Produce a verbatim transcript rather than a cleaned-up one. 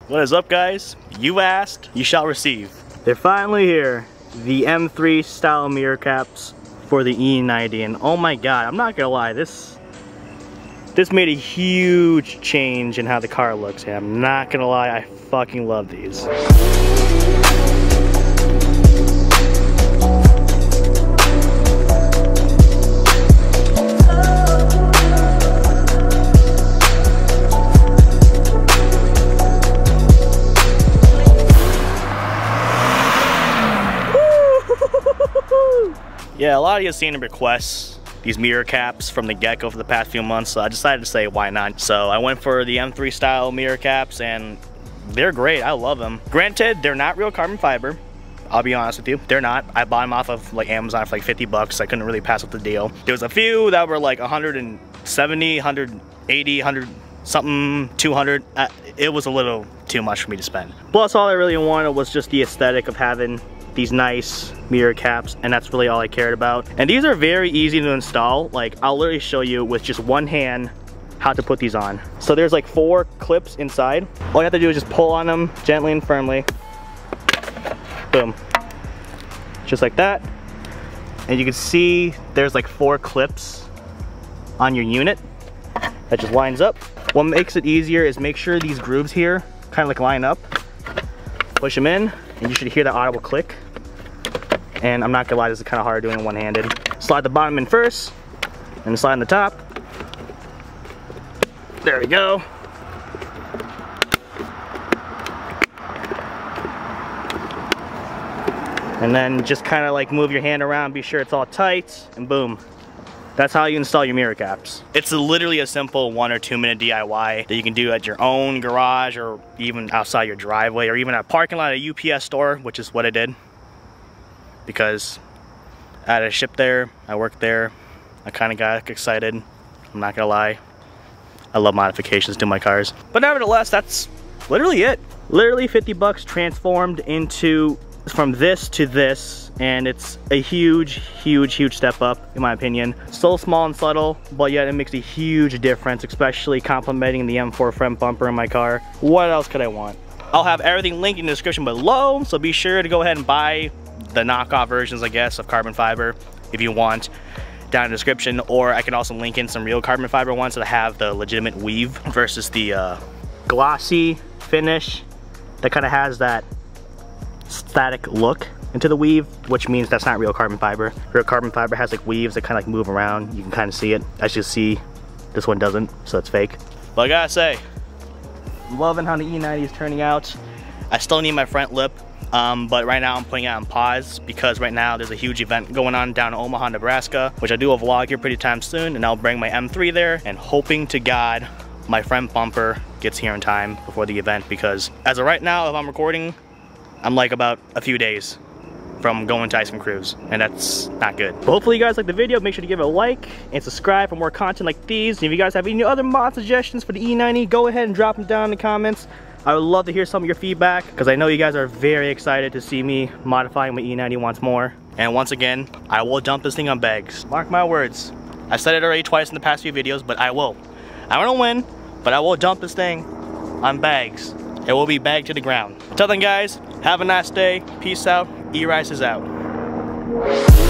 What is up, guys? You asked, you shall receive. They're finally here. The M three style mirror caps for the E ninety, and oh my god, I'm not gonna lie, this this made a huge change in how the car looks. And I'm not gonna lie, I fucking love these. Yeah, a lot of you have seen requests these mirror caps from the get-go for the past few months, so I decided to say why not. So I went for the M three style mirror caps, and they're great. I love them. Granted, they're not real carbon fiber. I'll be honest with you, they're not. I bought them off of like Amazon for like fifty bucks. I couldn't really pass up the deal. There was a few that were like one hundred seventy, one hundred eighty, one hundred something, two hundred. Uh, it was a little too much for me to spend. Plus, all I really wanted was just the aesthetic of having these nice mirror caps, and that's really all I cared about. And these are very easy to install. Like, I'll literally show you with just one hand how to put these on. So there's like four clips inside. All you have to do is just pull on them gently and firmly. Boom. Just like that. And you can see there's like four clips on your unit that just lines up. What makes it easier is make sure these grooves here kind of like line up. Push them in, and you should hear that audible click. And I'm not gonna lie, this is kind of hard doing it one-handed. Slide the bottom in first, and slide on the top. There we go. And then just kind of like move your hand around, be sure it's all tight, and boom. That's how you install your mirror caps. It's a, literally a simple one or two minute D I Y that you can do at your own garage, or even outside your driveway, or even at a parking lot at a U P S store, which is what I did. Because I had a ship there, I worked there, I kind of got excited. I'm not gonna lie, I love modifications to my cars. But nevertheless, that's literally it. Literally fifty bucks transformed into, from this to this, and it's a huge, huge, huge step up, in my opinion. Still small and subtle, but yet it makes a huge difference, especially complementing the M four front bumper in my car. What else could I want? I'll have everything linked in the description below, so be sure to go ahead and buy the knockoff versions, I guess, of carbon fiber if you want, down in the description. Or I can also link in some real carbon fiber ones that have the legitimate weave versus the uh, glossy finish that kind of has that static look into the weave, which means that's not real carbon fiber. Real carbon fiber has like weaves that kind of like move around. You can kind of see it. As you see, this one doesn't, so it's fake. But I gotta say, I'm loving how the E ninety is turning out. I still need my front lip. Um, but right now I'm putting it on pause because right now there's a huge event going on down in Omaha, Nebraska, which I do a vlog here pretty time soon, and I'll bring my M three there, and hoping to God my front bumper gets here in time before the event, because as of right now, if I'm recording, I'm like about a few days from going to Ice Cream Cruise, and that's not good. But hopefully you guys like the video. Make sure to give it a like and subscribe for more content like these. And if you guys have any other mod suggestions for the E ninety, go ahead and drop them down in the comments. I would love to hear some of your feedback, because I know you guys are very excited to see me modifying my E ninety once more. And once again, I will dump this thing on bags. Mark my words. I've said it already twice in the past few videos, but I will. I don't win, but I will dump this thing on bags. It will be bagged to the ground. Until then, guys, have a nice day. Peace out. E-Rice is out.